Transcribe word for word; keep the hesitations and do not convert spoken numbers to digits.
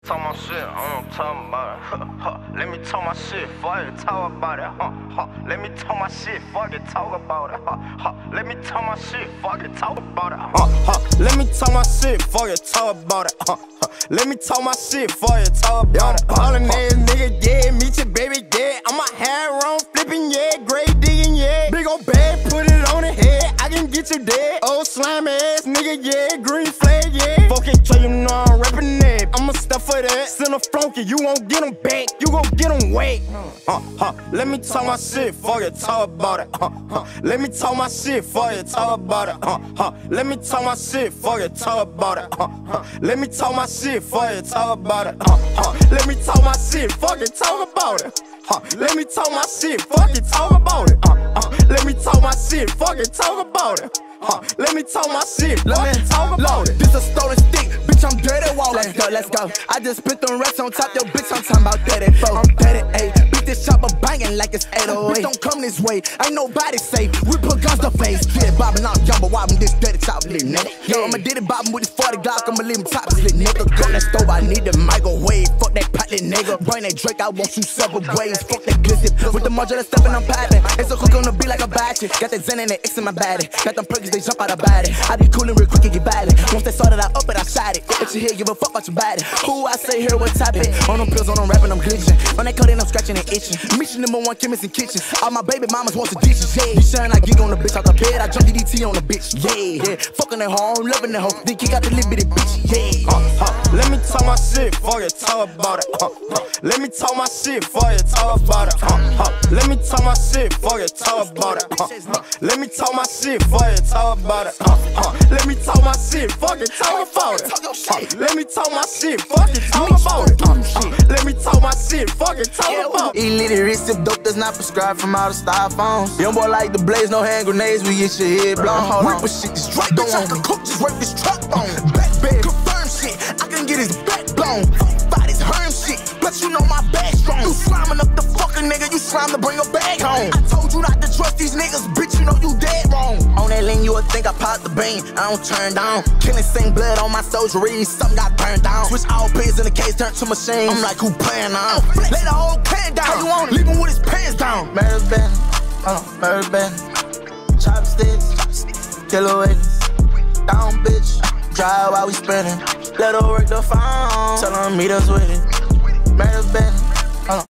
Talk my shit, I don't talk about it. Huh, huh. Let me talk my shit, fuck it, talk about it. Huh, huh. Let me talk my shit, fuck it, talk about it. Huh, huh. Let me talk my shit, fuck it, talk about it. Huh, huh. Let me talk my shit, fuck it, talk about it. Huh, huh. Let me talk my shit, fuck it, talk about it. Ballin' ass nigga, yeah, meet your baby, yeah. I'm a hair on flipping, yeah, grave digging, yeah. Big ol' bag, put it on the head, I can get you dead. Old slime ass nigga, yeah, green flag, yeah. Fuck it, tell you know I'm rapping that. I'ma step for that. Send a flunky, you won't get them back, you gon' get them wet. Uh, huh. Let me talk my shit, fuck it, talk about it. Uh, huh. Let me talk my shit, fuck it, talk about it. Uh, huh. Let me talk my shit, fuck it, talk about it. Uh, huh. Let me talk my shit, fuck it, talk about it. Uh, huh. Let me talk my shit, fuck it, talk about it. Uh, let me talk my shit, fuck it, talk about it. Uh, uh, let me talk my shit, fuck it, talk about it. Uh, let me talk my shit, fuck it, talk about it. This a stolen stick, bitch, I'm dirty walling. Let's go, let's go. I just spit them racks on top, yo, bitch, I'm talking about thirty-four. I'm thirty-eight, beat this chopper banging like it's eight oh eight. Bitch, don't come this way, ain't nobody safe. We put guns to face, yeah, bobbing out, young, but wobbing this dirty top, little nigga. Yo, I'ma did it bobbing with this forty Glock, I'ma leave him topless, little nigga. Gun that stove, I need the microwave. Fuck that pot, little nigga. Bring that Drake, I want you several ways. Fuck that glizzy, with the modular stepping, I'm piping. It's a hook on the beat like a battery. Got that Zen and that X in my body. Got them perkins, they jump out of body. I be coolin' real quick and get body. Once they started, I up it, I shot it. If you hear, give a fuck about your body. Who I say here, what type it? On them pills, on them rapping, I'm glitching. On that code, I'm scratching and itching. Mission number one, chemist in kitchen. All my baby mamas want some dishes, yeah. You sharing, I geek on the bitch out the bed. I jump D D T on the bitch, yeah. yeah. Fucking that hoe, I'm loving that hoe. Then kick out the little bitty bitch, yeah. Uh, uh, let me talk my shit, fuck it, talk about it. Uh, uh, let me talk my shit, fuck it, talk about it. Uh, uh, let me talk my shit, fuck it, talk about it. Uh, uh, let me talk my shit, fuck it, talk about it. Uh, uh, let me talk my shit, fuck it, talk about it. Uh, let me talk my shit, fuck it, talk about it. Uh, uh, let me talk my shit, fuck it, talk about it. Illiterate, if dope does not prescribe from out of styrofoams. Young boy like the blaze, no hand grenades, we get your head blown. Hold on, shit, this Drake don't want me. Cook, just work this truck on. Back bed, confirm shit, I can get his back blown. Fight his herm shit, but you know my bag strong. You sliming up the fucking nigga, you slime to bring a bag home. I told you not to trust these niggas, bitch, you know you dead wrong. On that lane, you would think I popped the bean, I don't turn down. Killing sing blood on my soldiery, something got burned down. Switch all pins in the case, turn to machine. I'm like, who playing now? Lay the whole can down, how you want leave him with his pants down. Murder band, uh, murder band. Chopsticks, killer witness. Down bitch, drive while we spinning. Let her work the phone, tell her meet us with it. Murder band.